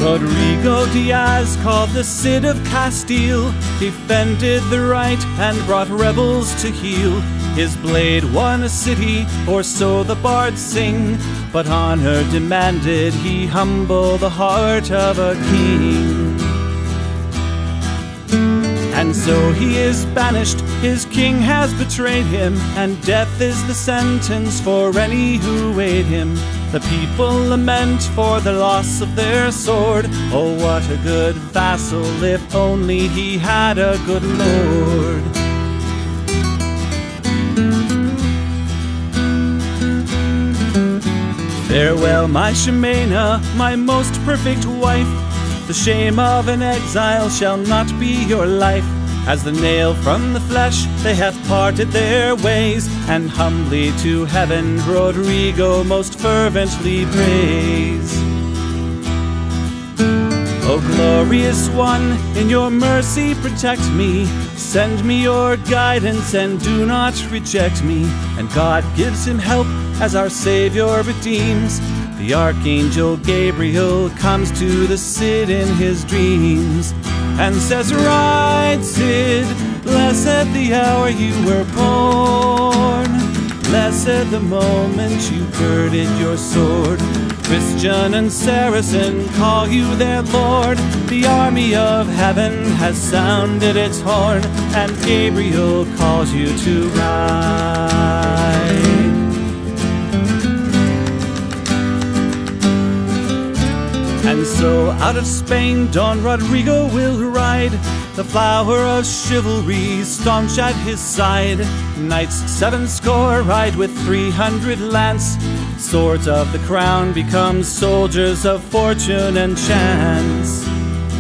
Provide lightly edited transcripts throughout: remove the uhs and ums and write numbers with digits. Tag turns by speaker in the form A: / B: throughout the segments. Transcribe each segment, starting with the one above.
A: Rodrigo Diaz, called the Cid of Castile, defended the right and brought rebels to heel. His blade won a city, or so the bards sing, but honor demanded he humble the heart of a king. And so he is banished, his king has betrayed him, and death is the sentence for any who aid him. The people lament for the loss of their sword. Oh, what a good vassal, if only he had a good lord. Farewell, my Ximena, my most perfect wife. The shame of an exile shall not be your life. As the nail from the flesh, they have parted their ways, and humbly to heaven Rodrigo most fervently prays. O glorious one, in your mercy protect me. Send me your guidance and do not reject me. And God gives him help as our Savior redeems. The Archangel Gabriel comes to the Cid in his dreams, and says, Ride, Cid, blessed the hour you were born, blessed the moment you girded your sword. Christian and Saracen call you their lord. The army of heaven has sounded its horn, and Gabriel calls you to ride. And so out of Spain Don Rodrigo will ride, the flower of chivalry staunch at his side. Knights 70 ride with 300 lance, swords of the crown become soldiers of fortune and chance.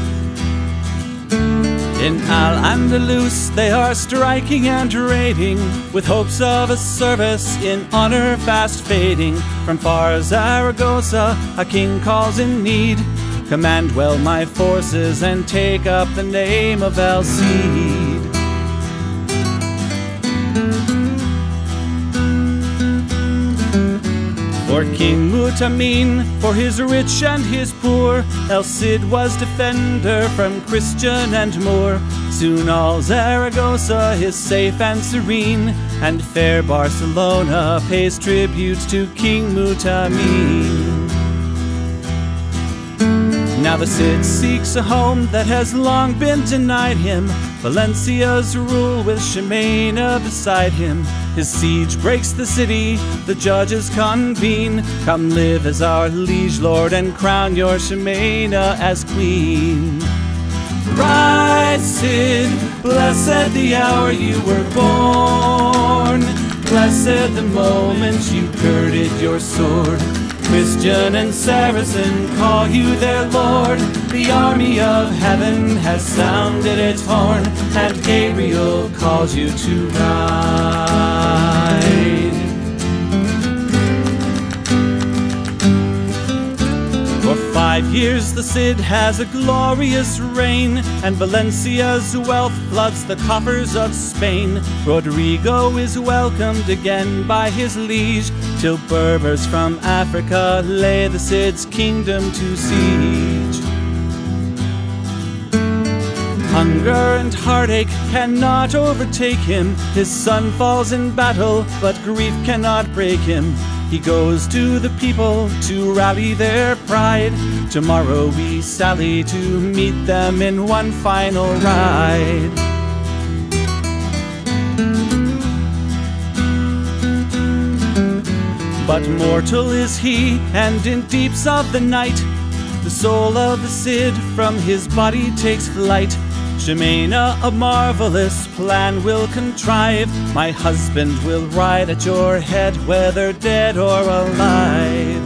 A: In Al-Andalus they are striking and raiding, with hopes of a service in honor fast fading. From far Zaragoza a king calls in need, command well my forces and take up the name of El Cid. For King Mutamin, for his rich and his poor, El Cid was defender from Christian and Moor. Soon all Zaragoza is safe and serene, and fair Barcelona pays tribute to King Mutamin. Now the Cid seeks a home that has long been denied him, Valencia's rule with Ximena beside him. His siege breaks the city, the judges convene. Come live as our liege lord and crown your Ximena as queen. Ride, Cid, blessed the hour you were born, blessed the moment you girded your sword. Christian and Saracen call you their lord. The army of heaven has sounded its horn, and Gabriel calls you to ride. For 5 years the Cid has a glorious reign, and Valencia's wealth floods the coffers of Spain. Rodrigo is welcomed again by his liege, till Berbers from Africa lay the Cid's kingdom to siege. Hunger and heartache cannot overtake him. His son falls in battle, but grief cannot break him. He goes to the people to rally their pride. Tomorrow we sally to meet them in one final ride. But mortal is he, and in deeps of the night the soul of the Cid from his body takes flight. Ximena a marvelous plan will contrive. My husband will ride at your head, whether dead or alive.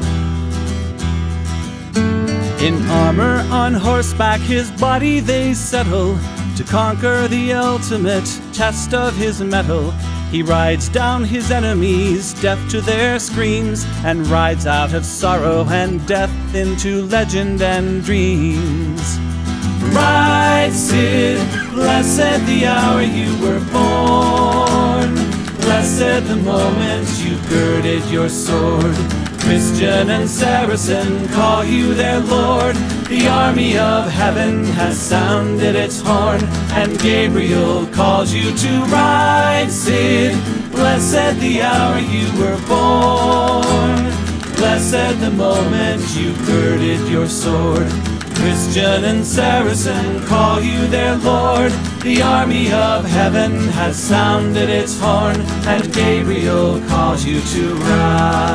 A: In armor on horseback his body they settle, to conquer the ultimate test of his mettle. He rides down his enemies, deaf to their screams, and rides out of sorrow and death into legend and dreams. Ride, Cid, blessed the hour you were born, blessed the moment you girded your sword. Christian and Saracen call you their lord. The army of heaven has sounded its horn, and Gabriel calls you to ride, Cid. Blessed the hour you were born, blessed the moment you girded your sword. Christian and Saracen call you their lord. The army of heaven has sounded its horn, and Gabriel calls you to ride.